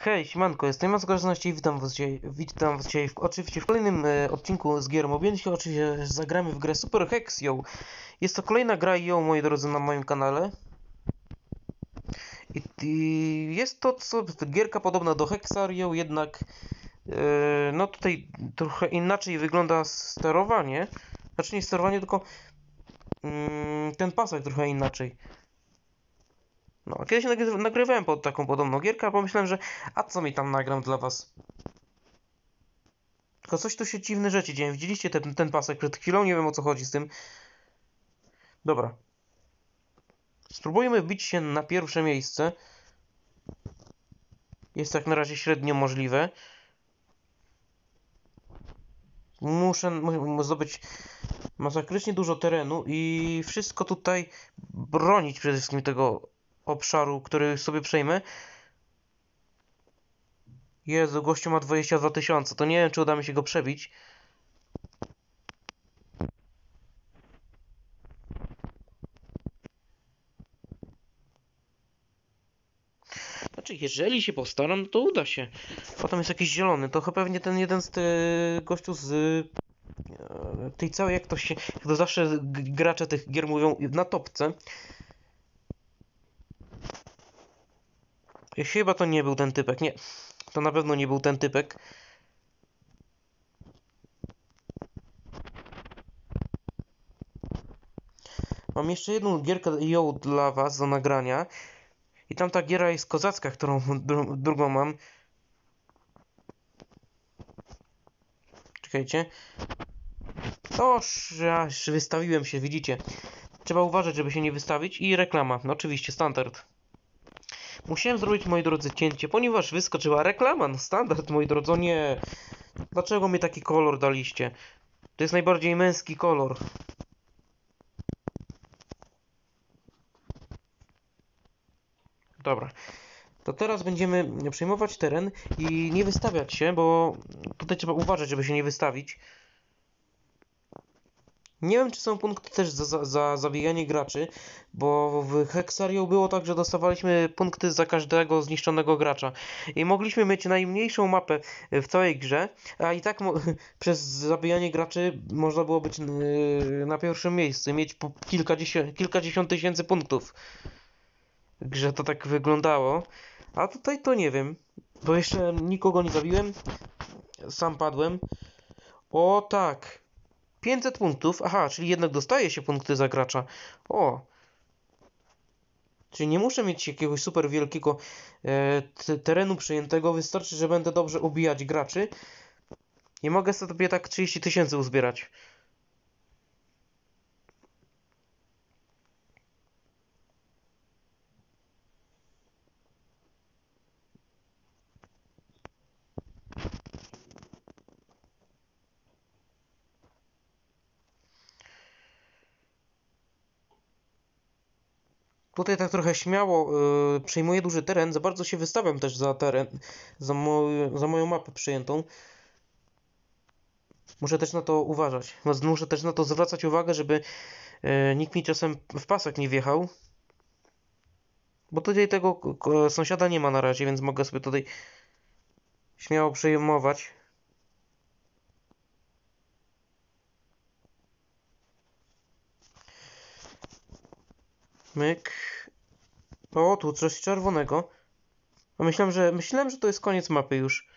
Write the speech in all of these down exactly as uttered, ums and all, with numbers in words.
Hej, siemanko, jestem Jan Zgodności i witam was dzisiaj, witam was dzisiaj w, oczywiście w kolejnym e, odcinku z gier mobilnych. Oczywiście zagramy w grę Super Hexio. Jest to kolejna gra ją, moi drodzy, na moim kanale. I, i jest to co, gierka podobna do Hexario, jednak e, no tutaj trochę inaczej wygląda sterowanie. Znaczy nie sterowanie, tylko mm, ten pasek trochę inaczej. No, kiedyś nagry nagrywałem pod taką podobną gierkę, a pomyślałem, że a co mi tam nagram dla was? Tylko coś tu się dziwne rzeczy dzieją. Widzieliście ten, ten pasek przed chwilą? Nie wiem, o co chodzi z tym. Dobra. Spróbujmy wbić się na pierwsze miejsce. Jest tak na razie średnio możliwe. Muszę, muszę zdobyć masakrycznie dużo terenu i wszystko tutaj bronić przede wszystkim tego obszaru, który sobie przejmę. Jezu, gościu ma dwadzieścia dwa tysiące. To nie wiem, czy uda mi się go przebić. Znaczy, jeżeli się postaram, to uda się. Potem jest jakiś zielony. To chyba pewnie ten jeden z tych gościu z e, tej całej, jak to się, jak to zawsze gracze tych gier mówią, na topce. Chyba to nie był ten typek. Nie, to na pewno nie był ten typek. Mam jeszcze jedną gierkę ją dla was do nagrania. I tam ta giera jest kozacka, którą dru drugą mam. Czekajcie. O, aż wystawiłem się, widzicie. Trzeba uważać, żeby się nie wystawić. I reklama. No oczywiście, standard. Musiałem zrobić, moi drodzy, cięcie, ponieważ wyskoczyła reklama. No standard, moi drodzy. O nie. Dlaczego mi taki kolor daliście? To jest najbardziej męski kolor. Dobra. To teraz będziemy przejmować teren i nie wystawiać się, bo tutaj trzeba uważać, żeby się nie wystawić. Nie wiem, czy są punkty też za, za, za zabijanie graczy, bo w Hexario było tak, że dostawaliśmy punkty za każdego zniszczonego gracza. I mogliśmy mieć najmniejszą mapę w całej grze, a i tak przez zabijanie graczy można było być yy, na pierwszym miejscu i mieć po kilkadziesiąt, kilkadziesiąt tysięcy punktów. W grze to tak wyglądało. A tutaj to nie wiem, bo jeszcze nikogo nie zabiłem. Sam padłem. O tak. pięćset punktów. Aha, czyli jednak dostaje się punkty za gracza. O. Czyli nie muszę mieć jakiegoś super wielkiego e, terenu przejętego. Wystarczy, że będę dobrze ubijać graczy. I mogę sobie tak trzydzieści tysięcy uzbierać. Tutaj tak trochę śmiało yy, przejmuję duży teren, za bardzo się wystawiam też za teren, za, moj, za moją mapę przyjętą. Muszę też na to uważać. Muszę też na to zwracać uwagę, żeby yy, nikt mi czasem w pasek nie wjechał. Bo tutaj tego sąsiada nie ma na razie, więc mogę sobie tutaj śmiało przejmować. Myk. O, tu coś czerwonego. A myślałem, że myślałem, że to jest koniec mapy już.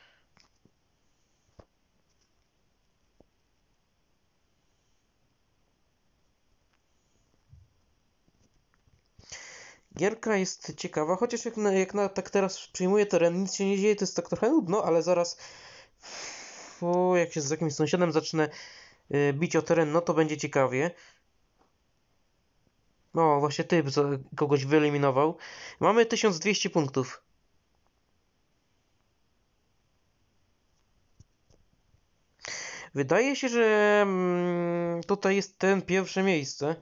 Gierka jest ciekawa, chociaż jak, na, jak na, tak teraz przyjmuję teren, nic się nie dzieje, to jest tak trochę nudno, ale zaraz o, jak się z jakimś sąsiadem zacznę y, bić o teren, no to będzie ciekawie. O, właśnie typ kogoś wyeliminował. Mamy tysiąc dwieście punktów. Wydaje się, że mm, tutaj jest ten pierwsze miejsce.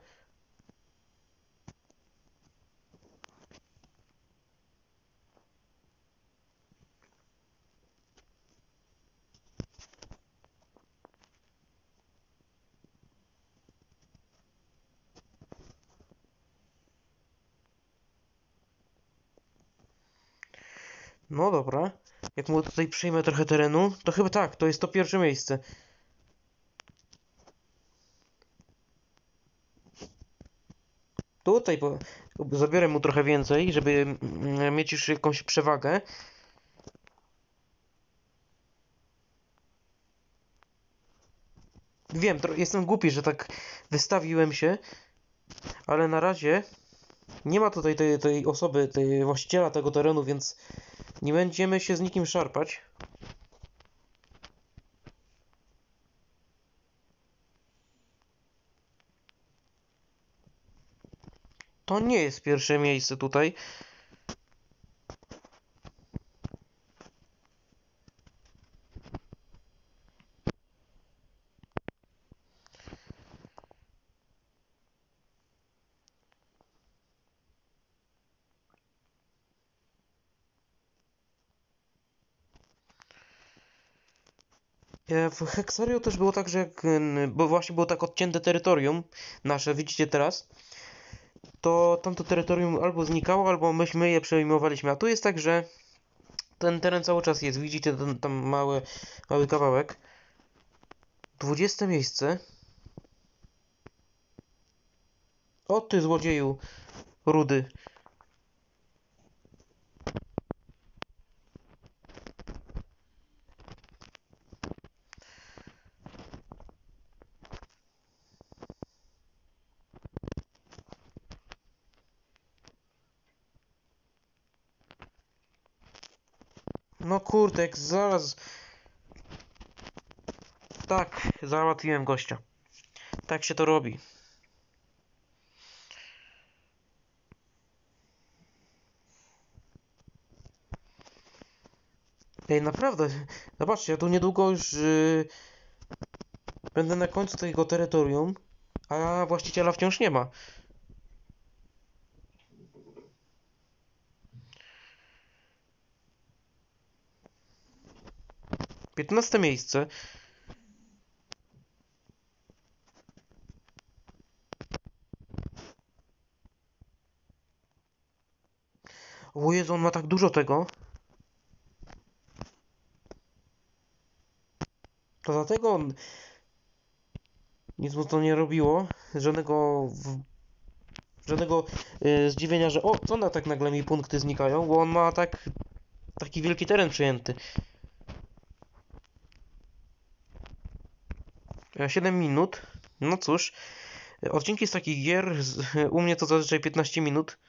No dobra. Jak mu tutaj przyjmę trochę terenu, to chyba tak, to jest to pierwsze miejsce. Tutaj po, zabiorę mu trochę więcej, żeby mm, mieć już jakąś przewagę. Wiem, jestem głupi, że tak wystawiłem się, ale na razie nie ma tutaj tej, tej osoby, tej właściciela tego terenu, więc nie będziemy się z nikim szarpać. To nie jest pierwsze miejsce tutaj. E, W Hexario też było tak, że jak, n- bo właśnie było tak odcięte terytorium nasze, widzicie teraz, to tamto terytorium albo znikało, albo myśmy je przejmowaliśmy. A tu jest tak, że ten teren cały czas jest. Widzicie ten tam mały, mały kawałek. Dwudzieste miejsce. O ty złodzieju rudy. No kurde, jak zaraz... Tak, załatwiłem gościa. Tak się to robi. Ej, naprawdę, zobaczcie, ja tu niedługo już yy, będę na końcu tego terytorium, a właściciela wciąż nie ma. Piętnaste miejsce. O Jezu, on ma tak dużo tego. To dlatego on nic mu to nie robiło. Żadnego, w, żadnego yy, zdziwienia, że o, co na tak nagle mi punkty znikają, bo on ma tak taki wielki teren przejęty. E, siedem minut. No cóż, odcinki z takich gier z, u mnie to zazwyczaj piętnaście minut.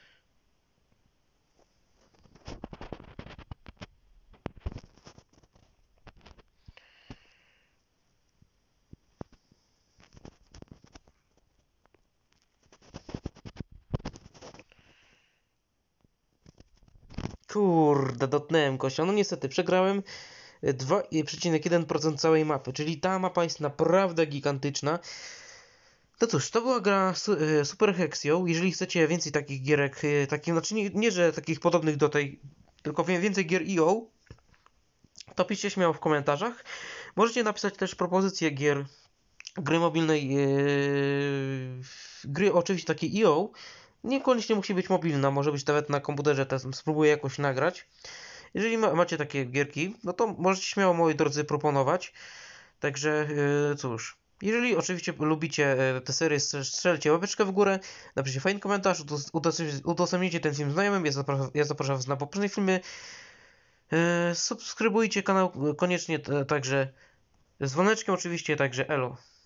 Kurde, dotknąłem kościa. No niestety, przegrałem dwa przecinek jeden procent całej mapy, czyli ta mapa jest naprawdę gigantyczna. No cóż, to była gra Super Hexio. Jeżeli chcecie więcej takich gierek, takich, znaczy nie, nie, że takich podobnych do tej, tylko więcej gier E O, to piszcie śmiało w komentarzach. Możecie napisać też propozycje gier, gry mobilnej, yy, gry oczywiście takiej E O. Niekoniecznie musi być mobilna, może być nawet na komputerze, też spróbuję jakoś nagrać. Jeżeli ma, macie takie gierki, no to możecie śmiało, moi drodzy, proponować. Także yy, cóż, jeżeli oczywiście lubicie yy, te serie, strzelcie łapeczkę w górę, napiszcie fajny komentarz, udostępnijcie ten film znajomym, ja zapraszam, ja zapraszam was na poprzednie filmy. Yy, subskrybujcie kanał koniecznie, także z dzwoneczkiem oczywiście, także elo.